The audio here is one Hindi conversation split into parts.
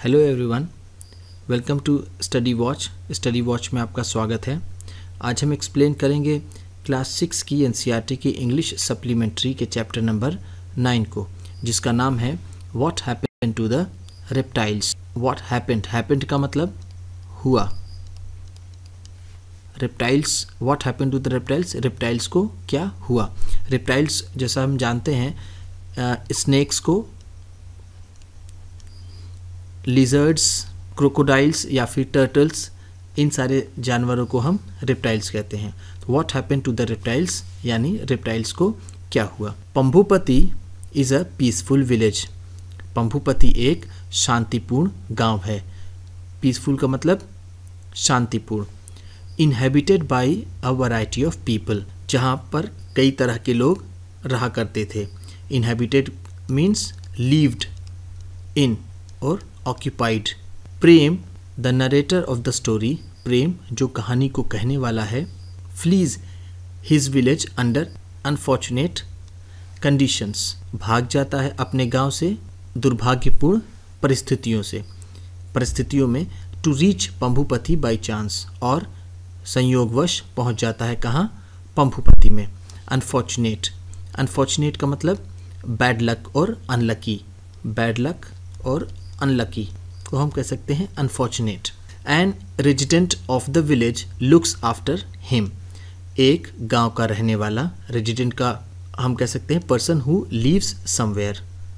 Hello everyone, welcome to Study Watch में आपका स्वागत है। आज हम एक्सप्लेन करेंगे क्लास 6 की एनसीईआरटी की इंग्लिश सप्लीमेंट्री के चैप्टर नंबर 9 को, जिसका नाम है what happened to the reptiles. What happened का मतलब हुआ। Reptiles, what happened to the reptiles, reptiles को क्या हुआ। रेप्टाइल्स जैसा हम जानते हैं, स्नेक्स को, लिजर्ड्स, क्रोकोडाइल्स या फिर टर्टल्स, इन सारे जानवरों को हम रेप्टाइल्स कहते हैं। तो what happened to the reptiles यानी रेप्टाइल्स को क्या हुआ। Pambupatti is a peaceful village. Pambupatti एक शांतिपूर्ण गांव है। पीसफुल का मतलब शांतिपूर्ण। Inhabited by a variety of people, जहाँ पर कई तरह के लोग रहा करते थे। इनहेबिटेड मीन्स लिव्ड इन और occupied. Prem the narrator of the story, Prem जो कहानी को कहने वाला है, flees his village under unfortunate conditions, भाग जाता है अपने गांव से दुर्भाग्यपूर्ण परिस्थितियों में। To reach Pambupatti by chance, और संयोगवश पहुंच जाता है कहाँ, पंभुपति में। अनफॉर्चुनेट का मतलब बैड लक और अनलकी। बैड लक और अनलकी को हम कह सकते हैं unfortunate. And resident of the village looks after him, एक गांव का रहने वाला। रेजिडेंट का हम कह सकते हैं person who lives somewhere,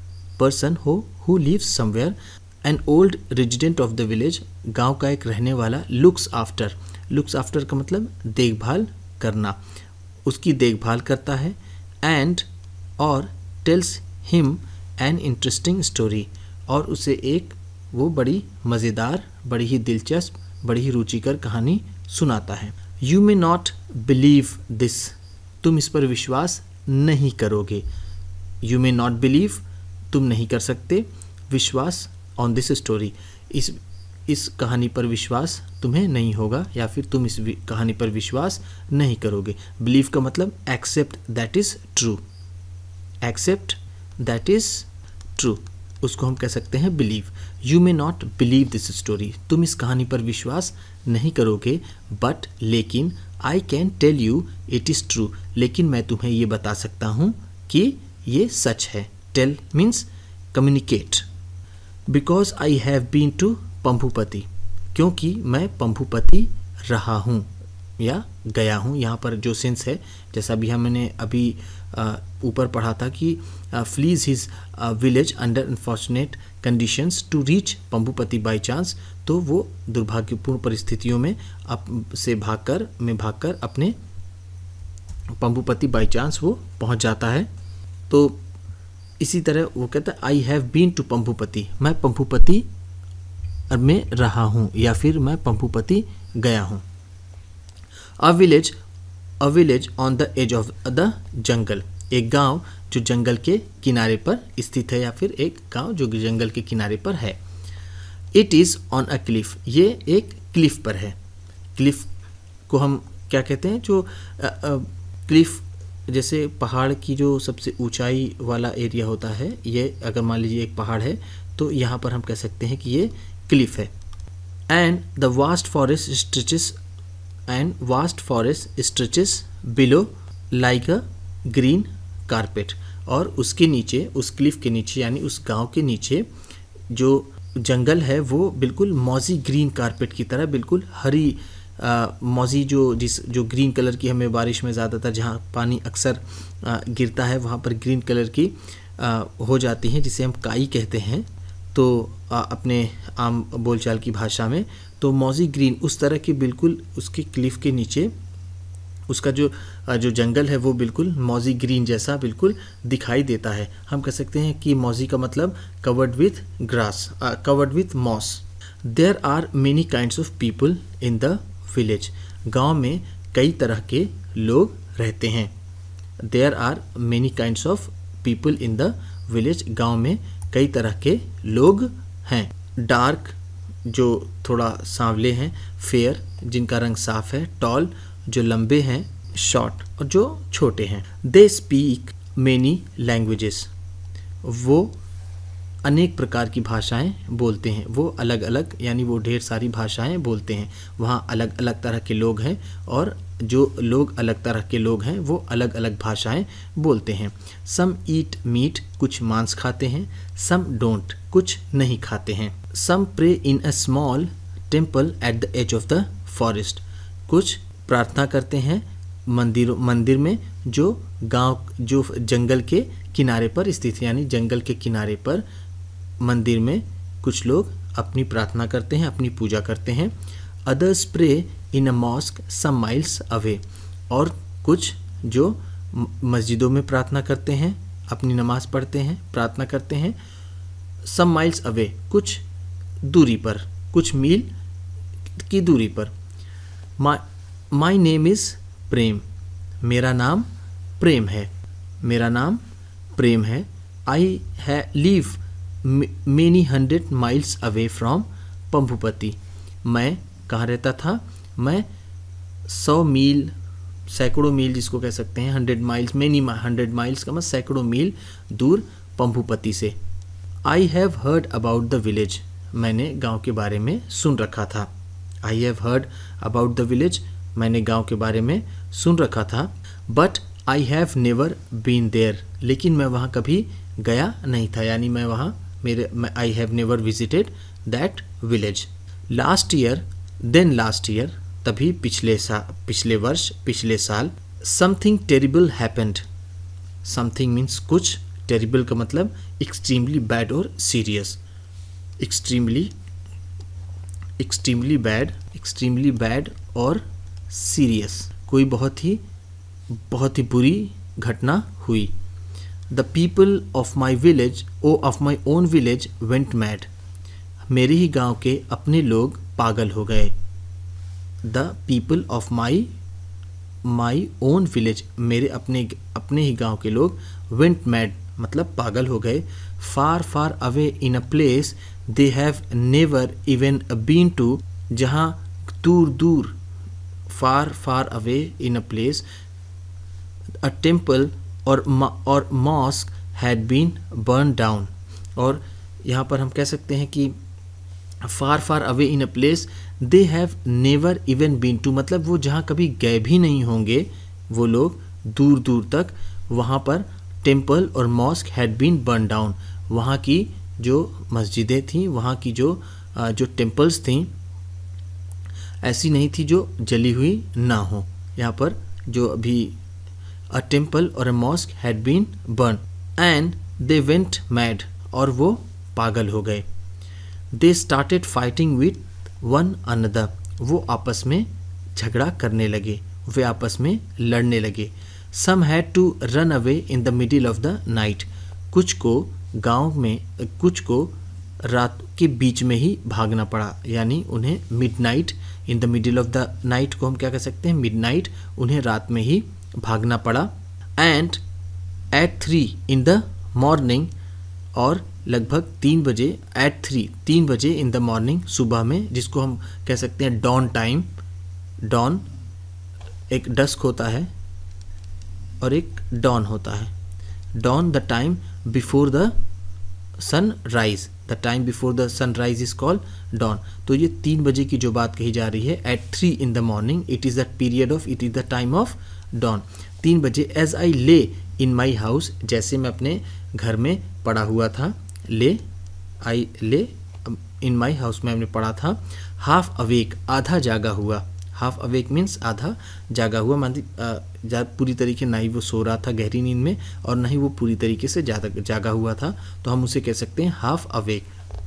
an old resident of the village, गांव का एक रहने वाला। लुक्स आफ्टर का मतलब देखभाल करना, उसकी देखभाल करता है। एंड और tells him an interesting story, और उसे एक वो बड़ी मज़ेदार, बड़ी ही दिलचस्प, बड़ी ही रुचिकर कहानी सुनाता है। You may not believe this, तुम इस पर विश्वास नहीं करोगे। यू मे नॉट बिलीव, तुम नहीं कर सकते विश्वास ऑन दिस स्टोरी, इस कहानी पर विश्वास तुम्हें नहीं होगा, या फिर तुम इस कहानी पर विश्वास नहीं करोगे। बिलीव का मतलब accept that is true, accept that is true, उसको हम कह सकते हैं believe. You may not believe this story, तुम इस कहानी पर विश्वास नहीं करोगे। बट लेकिन I can tell you it is true, लेकिन मैं तुम्हें ये बता सकता हूँ कि ये सच है। Tell means communicate. Because I have been to Pambupatti, क्योंकि मैं पंभुपति रहा हूँ या गया हूँ। यहाँ पर जो सेंस है, जैसा भी हमने अभी ऊपर पढ़ा था कि flees his village under unfortunate conditions to reach Pambupatti by chance, तो वो दुर्भाग्यपूर्ण परिस्थितियों में भागकर अपने पंभुपति बाई चांस वो पहुंच जाता है। तो इसी तरह वो कहता है I have been to Pambupatti, मैं पंभुपति में रहा हूँ या फिर मैं पंभुपति गया हूँ। A village on the edge of the jungle, एक गांव जो जंगल के किनारे पर स्थित है, या फिर एक गांव जो जंगल के किनारे पर है। It is on a cliff, ये एक क्लिफ पर है। क्लिफ को हम क्या कहते हैं, जो क्लिफ जैसे पहाड़ की जो सबसे ऊंचाई वाला एरिया होता है, ये अगर मान लीजिए एक पहाड़ है तो यहाँ पर हम कह सकते हैं कि ये क्लिफ है। And the vast forest stretches below like a green carpet, और उसके नीचे, उस क्लिफ के नीचे यानी उस गांव के नीचे जो जंगल है वो बिल्कुल मौजी ग्रीन कारपेट की तरह, बिल्कुल हरी मौजी जो ग्रीन कलर की हमें बारिश में ज़्यादातर जहाँ पानी अक्सर गिरता है वहाँ पर ग्रीन कलर की हो जाती हैं, जिसे हम काई कहते हैं तो अपने आम बोलचाल की भाषा में। तो मौजी ग्रीन उस तरह की बिल्कुल उसके क्लिफ के नीचे उसका जो जंगल है वो बिल्कुल मौजी ग्रीन जैसा बिल्कुल दिखाई देता है। हम कह सकते हैं कि मौजी का मतलब covered with grass, covered with moss. There are many kinds of people in the village, गांव में कई तरह के लोग रहते हैं। There are many kinds of people in the village, गांव में कई तरह के लोग हैं। डार्क जो थोड़ा सांवले हैं, फेयर जिनका रंग साफ है, टॉल जो लंबे हैं, शॉर्ट और जो छोटे हैं। दे स्पीक मेनी लैंग्वेजेस, वो अनेक प्रकार की भाषाएं बोलते हैं। वो अलग अलग यानी वो ढेर सारी भाषाएं बोलते हैं। वहाँ अलग अलग तरह के लोग हैं और जो लोग अलग तरह के लोग हैं वो अलग अलग भाषाएं बोलते हैं। सम ईट मीट, कुछ मांस खाते हैं। सम डोंट, कुछ नहीं खाते हैं। Some pray in a small temple at the edge of the forest, कुछ प्रार्थना करते हैं मंदिर में जो जंगल के किनारे पर स्थित है, यानी जंगल के किनारे पर मंदिर में कुछ लोग अपनी प्रार्थना करते हैं, अपनी पूजा करते हैं। Others pray in a mosque some miles away, और कुछ जो मस्जिदों में प्रार्थना करते हैं, अपनी नमाज पढ़ते हैं, प्रार्थना करते हैं। सम माइल्स अवे, कुछ दूरी पर, कुछ मील की दूरी पर। माई नेम इज़ प्रेम, मेरा नाम प्रेम है, मेरा नाम प्रेम है। I live many 100 miles away from Pambupatti, मैं कहाँ रहता था? मैं 100 मील, सैकड़ों मील जिसको कह सकते हैं, 100 माइल्स, मेनी 100 माइल्स का मतलब सैकड़ों मील दूर पंभुपति से। I have heard about the village, मैंने गांव के बारे में सुन रखा था। I have heard about the village, मैंने गांव के बारे में सुन रखा था। But I have never been there, लेकिन मैं वहाँ कभी गया नहीं था, यानी मैं वहाँ I have never visited that village. Last year, then last year, तभी पिछले वर्ष, पिछले साल। Something terrible happened, something means कुछ, टेरिबल का मतलब एक्सट्रीमली बैड और सीरियस। एक्सट्रीमली बैड और सीरियस, कोई बहुत ही बुरी घटना हुई। The people of my village of my own village went mad, मेरे ही गांव के अपने लोग पागल हो गए। The people of my own village, मेरे अपने ही गांव के लोग, वेंट मैड मतलब पागल हो गए। Far far away in a place they have never even been to, जहाँ दूर दूर, far far away in a place, a temple और mosque had been burn down. और यहाँ पर हम कह सकते हैं कि far far away in a place they have never even been to, मतलब वो जहाँ कभी गए भी नहीं होंगे वो लोग दूर दूर तक, वहाँ पर टेम्पल और mosque had been burn down, वहाँ की जो मस्जिदें थीं, वहाँ की जो टेम्पल्स थीं ऐसी नहीं थी जो जली हुई ना हो। यहाँ पर जो अभी अ टेम्पल और a mosque had been burn and they went mad, और वो पागल हो गए। They started fighting with one another, वो आपस में झगड़ा करने लगे, वे आपस में लड़ने लगे। Some had to run away in the middle of the night, कुछ को गांव में, कुछ को रात के बीच में ही भागना पड़ा, यानी उन्हें midnight, in the middle of the night को हम क्या कह सकते हैं? मिडनाइट, उन्हें रात में ही भागना पड़ा। And at 3 in the morning, और लगभग 3 बजे, एट 3 बजे इन द मॉर्निंग, सुबह में, जिसको हम कह सकते हैं डॉन टाइम। डॉन एक डस्क होता है और एक डॉन होता है। Dawn the time before the sunrise, the time before the sunrise is called dawn. तो ये 3 बजे की जो बात कही जा रही है, at 3 in the morning, it is the time of dawn. 3 बजे। एज आई ले इन माई हाउस, जैसे मैं अपने घर में पड़ा हुआ था। आई ले इन माई हाउस में हमने पढ़ा था। हाफ अवेक, आधा जागा हुआ। हाफ अवेक मीन्स आधा जागा हुआ, मान पूरी तरीके ना ही वो सो रहा था गहरी नींद में और ना ही वो पूरी तरीके से जागा हुआ था, तो हम उसे कह सकते हैं half awake.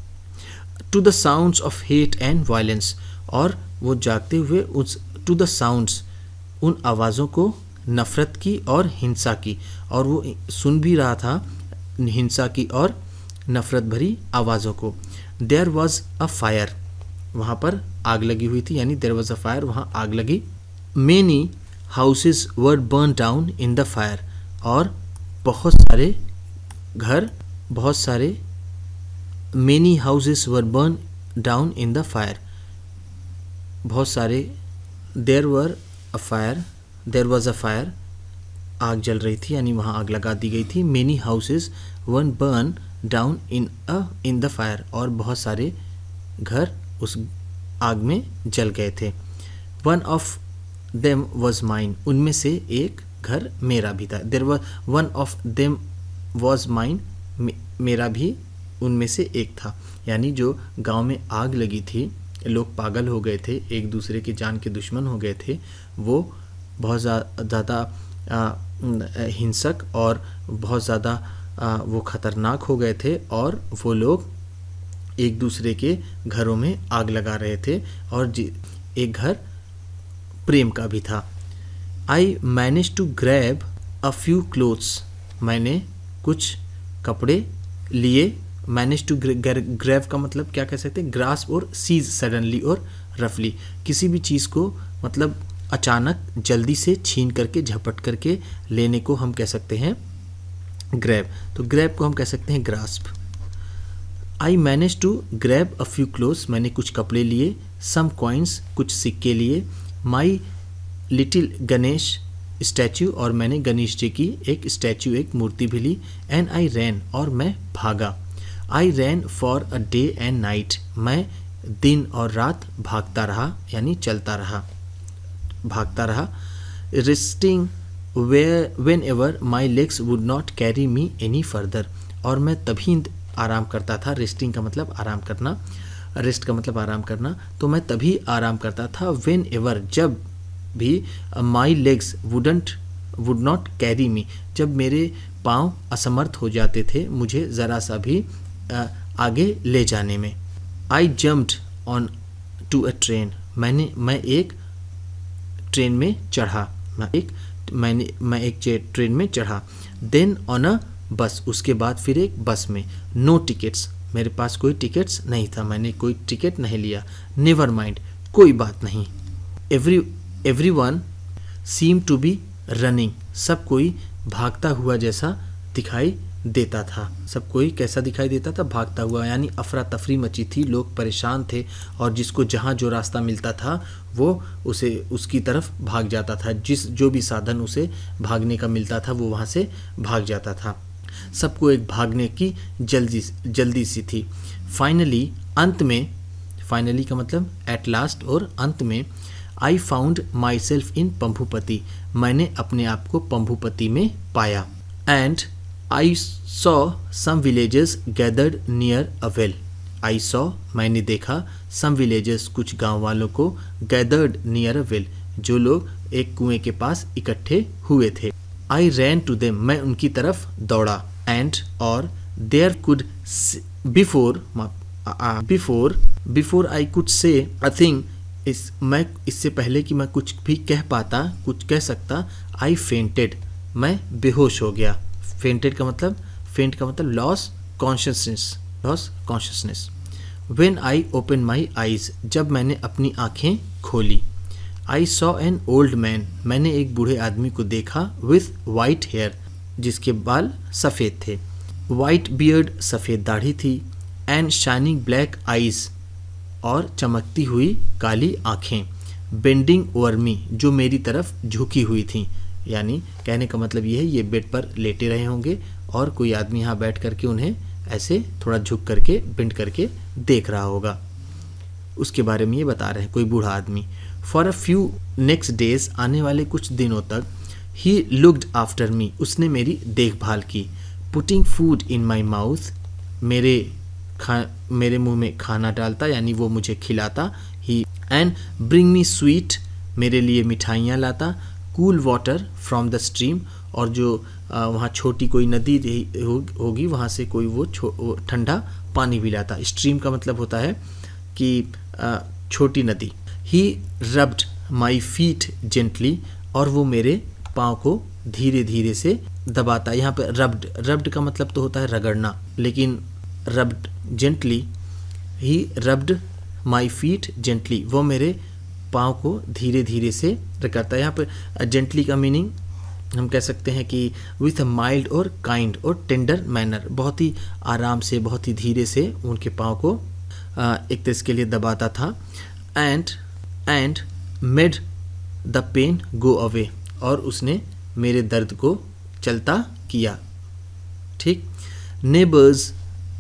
To the sounds of hate and violence, और वो जागते हुए उस टू द साउंड्स, उन आवाज़ों को, नफ़रत की और हिंसा की, और वो सुन भी रहा था हिंसा की और नफ़रत भरी आवाज़ों को। देयर वॉज अ फायर, वहाँ पर आग लगी हुई थी, यानी देयर वॉज अ फायर, वहाँ आग लगी। Many houses were burn down in the fire, और बहुत सारे घर, बहुत सारे, many houses were burn down in the fire, बहुत सारे, देयर वॉज अ फायर, आग जल रही थी, यानी वहाँ आग लगा दी गई थी। Many houses were burn down in the fire, और बहुत सारे घर उस आग में जल गए थे। One of them was mine, उनमें से एक घर मेरा भी था। There one of them was mine, मेरा भी उनमें से एक था। यानी जो गांव में आग लगी थी, लोग पागल हो गए थे, एक दूसरे के जान के दुश्मन हो गए थे, वो बहुत ज़्यादा हिंसक और बहुत ज़्यादा वो ख़तरनाक हो गए थे, और वो लोग एक दूसरे के घरों में आग लगा रहे थे, और एक घर प्रेम का भी था। I manage to grab a few clothes, मैंने कुछ कपड़े लिए। मैनेज टू ग्रैब का मतलब क्या कह सकते हैं, ग्रास्प और सीज सडनली और रफली, किसी भी चीज़ को मतलब अचानक जल्दी से छीन करके झपट करके लेने को हम कह सकते हैं ग्रैब। तो ग्रैब को हम कह सकते हैं grasp. I manage to grab a few clothes, मैंने कुछ कपड़े लिए। सम कॉइन्स, कुछ सिक्के लिए। माई लिटिल गणेश स्टैचू, और मैंने गणेश जी की एक स्टैचू, एक मूर्ति भी ली। एंड आई रैन, और मैं भागा। I ran for a day and night, मैं दिन और रात भागता रहा, यानी चलता रहा, भागता रहा। Resting whenever my legs would not carry me any further, और मैं तभी आराम करता था। रेस्टिंग का मतलब आराम करना, रेस्ट का मतलब आराम करना, तो मैं तभी आराम करता था। वेन एवर, जब भी, my legs would not carry me, जब मेरे पाँव असमर्थ हो जाते थे मुझे ज़रा सा भी आगे ले जाने में। I jumped on to a train, मैं एक ट्रेन में चढ़ा, मैं एक ट्रेन में चढ़ा। देन ऑन अ बस, उसके बाद फिर एक बस में। नो टिकट्स, मेरे पास कोई टिकट्स नहीं था, मैंने कोई टिकट नहीं लिया। नेवर माइंड, कोई बात नहीं। Everyone seem to be running, सब कोई भागता हुआ जैसा दिखाई देता था। सब कोई कैसा दिखाई देता था, भागता हुआ, यानी अफरा तफरी मची थी, लोग परेशान थे, और जिसको जहाँ जो रास्ता मिलता था वो उसे उसकी तरफ भाग जाता था। जो भी साधन उसे भागने का मिलता था वो वहाँ से भाग जाता था। सबको एक भागने की जल्दी सी थी। फाइनली, अंत में, फाइनली का मतलब एट लास्ट और अंत में, I found my self in पंभुपति, मैंने अपने आप को पंभुपति में पाया। And I saw some villages gathered near a well, I saw, मैंने देखा, सम विलेजेस, कुछ गांव वालों को, गैदर्ड नियर अ वेल, जो लोग एक कुएं के पास इकट्ठे हुए थे। आई रैन टू देम, मैं उनकी तरफ दौड़ा। एंड, और, there could before I could say a thing, मैं इससे पहले कि मैं कुछ भी कह पाता, कुछ कह सकता, आई फेंटेड, मैं बेहोश हो गया। फेंटेड का मतलब loss consciousness. When I open my eyes, जब मैंने अपनी आंखें खोली। I saw an old man, मैंने एक बूढ़े आदमी को देखा। विथ वाइट हेयर, जिसके बाल सफ़ेद थे। वाइट बियर्ड, सफ़ेद दाढ़ी थी। एंड शाइनिंग ब्लैक आईज, और चमकती हुई काली आँखें। बेंडिंग ओवर मी, जो मेरी तरफ झुकी हुई थी, यानी कहने का मतलब ये है ये बेड पर लेटे रहे होंगे और कोई आदमी यहाँ बैठ करके उन्हें ऐसे थोड़ा झुक करके बेंड करके देख रहा होगा, उसके बारे में ये बता रहे हैं, कोई बूढ़ा आदमी। For a few next days, आने वाले कुछ दिनों तक, ही लुक्ड आफ्टर मी, उसने मेरी देखभाल की। Putting food in my mouth, मेरे मुंह में खाना डालता, यानी वो मुझे खिलाता। He and bring me sweet, मेरे लिए मिठाइयाँ लाता। Cool water from the stream, और जो वहाँ छोटी कोई नदी होगी वहाँ से कोई वो ठंडा पानी भी लाता। स्ट्रीम का मतलब होता है कि छोटी नदी। He rubbed my feet gently, और वो मेरे पाँव को धीरे धीरे से दबाता। यहाँ पे रब्ड का मतलब तो होता है रगड़ना, लेकिन rubbed gently, he rubbed my feet gently, वो मेरे पाँव को धीरे धीरे से रगड़ता है। यहाँ पर जेंटली का मीनिंग हम कह सकते हैं कि विथ अ माइल्ड और काइंड और टेंडर मैनर, बहुत ही आराम से, बहुत ही धीरे से उनके पाँव को एक तरह के लिए दबाता था। And made the pain go away, और उसने मेरे दर्द को चलता किया। ठीक। नेबर्स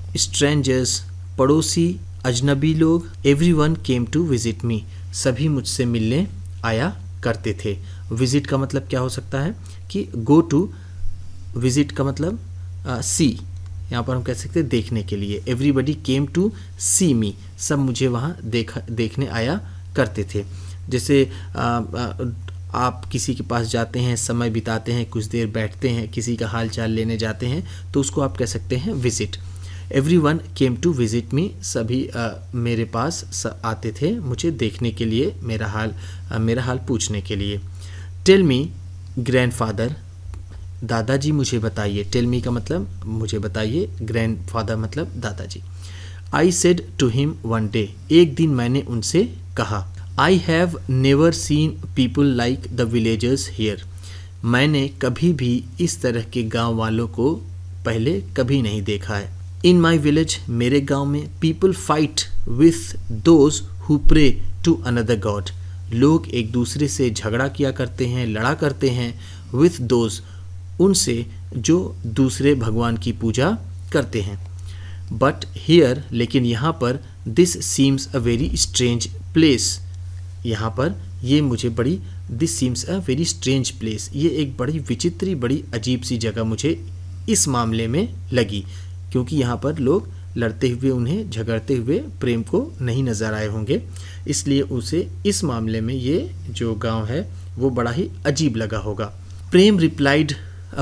स्ट्रेंजर्स, पड़ोसी, अजनबी लोग, everyone came to visit me, सभी मुझसे मिलने आया करते थे। विजिट का मतलब क्या हो सकता है कि गो टू, विजिट का मतलब सी, यहाँ पर हम कह सकते हैं देखने के लिए। एवरीबडी केम टू सी मी, सब मुझे वहाँ देखने आया करते थे। जैसे आप किसी के पास जाते हैं, समय बिताते हैं, कुछ देर बैठते हैं, किसी का हाल चाल लेने जाते हैं, तो उसको आप कह सकते हैं visit. Everyone came to visit me, सभी मेरे पास आते थे मुझे देखने के लिए, मेरा हाल पूछने के लिए। टेल मी ग्रैंडफादर, दादाजी मुझे बताइए। टेल मी का मतलब मुझे बताइए, ग्रैंडफादर मतलब दादाजी। I said to him one day, एक दिन मैंने उनसे कहा। I have never seen people like the villagers here, मैंने कभी भी इस तरह के गांव वालों को पहले कभी नहीं देखा है। इन माई विलेज, मेरे गांव में, people fight with those who pray to another god, लोग एक दूसरे से झगड़ा किया करते हैं, लड़ा करते हैं, विथ दोज, उनसे जो दूसरे भगवान की पूजा करते हैं। बट हियर, लेकिन यहाँ पर, this seems a very strange place, यहाँ पर ये मुझे बड़ी, this seems a very strange place, ये एक बड़ी विचित्र, बड़ी अजीब सी जगह मुझे इस मामले में लगी, क्योंकि यहाँ पर लोग लड़ते हुए, उन्हें झगड़ते हुए प्रेम को नहीं नज़र आए होंगे, इसलिए उसे इस मामले में ये जो गांव है वो बड़ा ही अजीब लगा होगा। Prem replied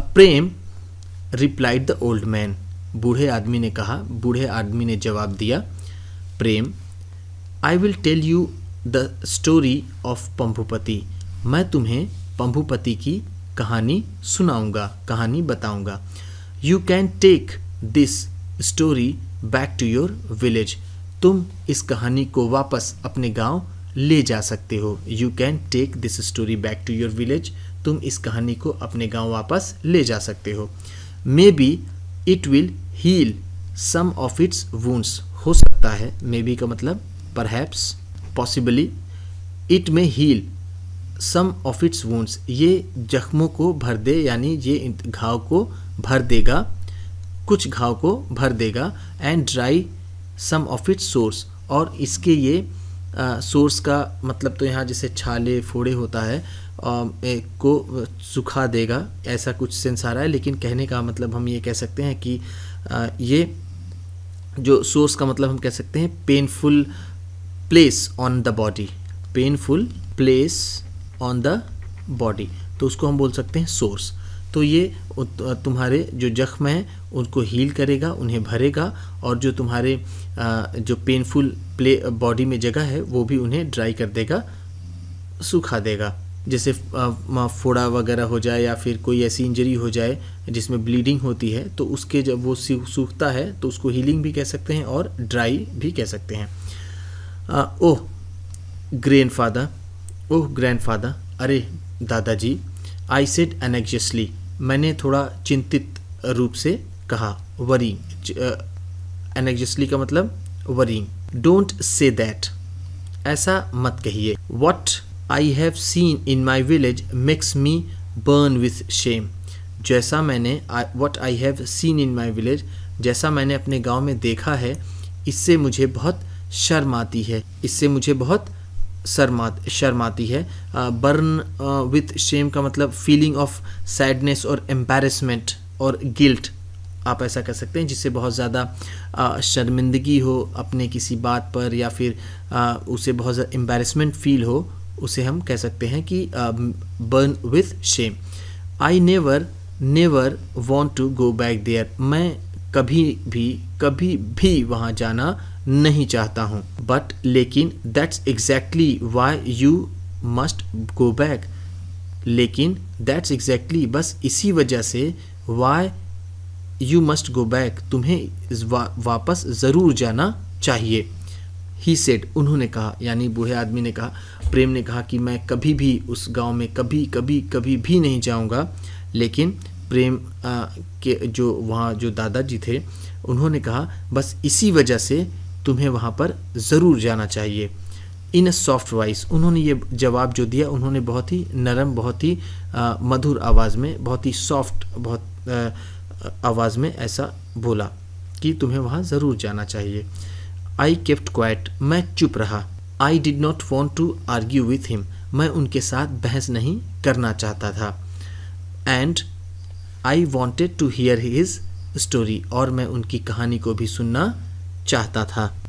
the old man, बूढ़े आदमी ने कहा, बूढ़े आदमी ने जवाब दिया। Prem, I will tell you the story of Pambhupati, मैं तुम्हें पंभुपति की कहानी सुनाऊंगा, कहानी बताऊंगा। You can take this story back to your village, तुम इस कहानी को वापस अपने गांव ले जा सकते हो। You can take this story back to your village, तुम इस कहानी को अपने गांव वापस ले जा सकते हो। Maybe it will heal some of its wounds, हो सकता है, मे बी का मतलब perhaps, possibly, it may heal some of its wounds, ये जख्मों को भर दे, यानी ये घाव को भर देगा, कुछ घाव को भर देगा। And dry some of its sores, और इसके ये सोर्स का मतलब तो यहाँ जैसे छाले फोड़े होता है को सुखा देगा, ऐसा कुछ सेंस आ रहा है, लेकिन कहने का मतलब हम ये कह सकते हैं कि ये जो सोर्स का मतलब हम कह सकते हैं painful place on the body, painful place on the body, तो उसको हम बोल सकते हैं सोर्स। तो ये तुम्हारे जो जख्म हैं उनको हील करेगा, उन्हें भरेगा, और जो तुम्हारे जो पेनफुल बॉडी में जगह है वो भी उन्हें ड्राई कर देगा, सूखा देगा। जैसे फोड़ा वगैरह हो जाए या फिर कोई ऐसी इंजरी हो जाए जिसमें ब्लीडिंग होती है, तो उसके जब वो सूखता है तो उसको हीलिंग भी कह सकते हैं और ड्राई भी कह सकते हैं। ओह ग्रैंडफादर, ओह ग्रैंडफादर, अरे दादाजी। आई सेड एनेक्शियसली, मैंने थोड़ा चिंतित रूप से कहा, वरीइंग, एनेक्शियसली का मतलब वरीइंग। डोंट से दैट, ऐसा मत कहिए। What I have seen in my village makes me burn with shame, जैसा मैंने, what I have seen in my village, जैसा मैंने अपने गांव में देखा है, इससे मुझे बहुत शर्म आती है, इससे मुझे बहुत शर्म आती है। बर्न विथ शेम का मतलब फीलिंग ऑफ सैडनेस और एम्बैरेसमेंट और गिल्ट, आप ऐसा कह सकते हैं, जिससे बहुत ज़्यादा शर्मिंदगी हो अपने किसी बात पर, या फिर उसे बहुत ज़्यादा एम्बैरेसमेंट फील हो, उसे हम कह सकते हैं कि burn with shame. I never want to go back there, मैं कभी भी वहाँ जाना नहीं चाहता हूँ। बट लेकिन that's exactly why you must go back, लेकिन दैट्स एग्जैक्टली, बस इसी वजह से, why you must go back, तुम्हें वापस ज़रूर जाना चाहिए। ही सेड, उन्होंने कहा, यानी बूढ़े आदमी ने कहा, प्रेम ने कहा कि मैं कभी भी उस गांव में कभी भी नहीं जाऊंगा। लेकिन प्रेम के जो वहाँ जो दादाजी थे उन्होंने कहा बस इसी वजह से तुम्हें वहाँ पर ज़रूर जाना चाहिए। इन अ सॉफ्ट वॉइस, उन्होंने ये जवाब जो दिया उन्होंने बहुत ही नरम, बहुत ही मधुर आवाज़ में, बहुत ही सॉफ्ट, बहुत आवाज़ में ऐसा बोला। कि तुम्हें वहाँ ज़रूर जाना चाहिए। आई केप्ट क्वाइट, मैं चुप रहा। I did not want to argue with him, मैं उनके साथ बहस नहीं करना चाहता था। And I wanted to hear his story, और मैं उनकी कहानी को भी सुनना चाहता था।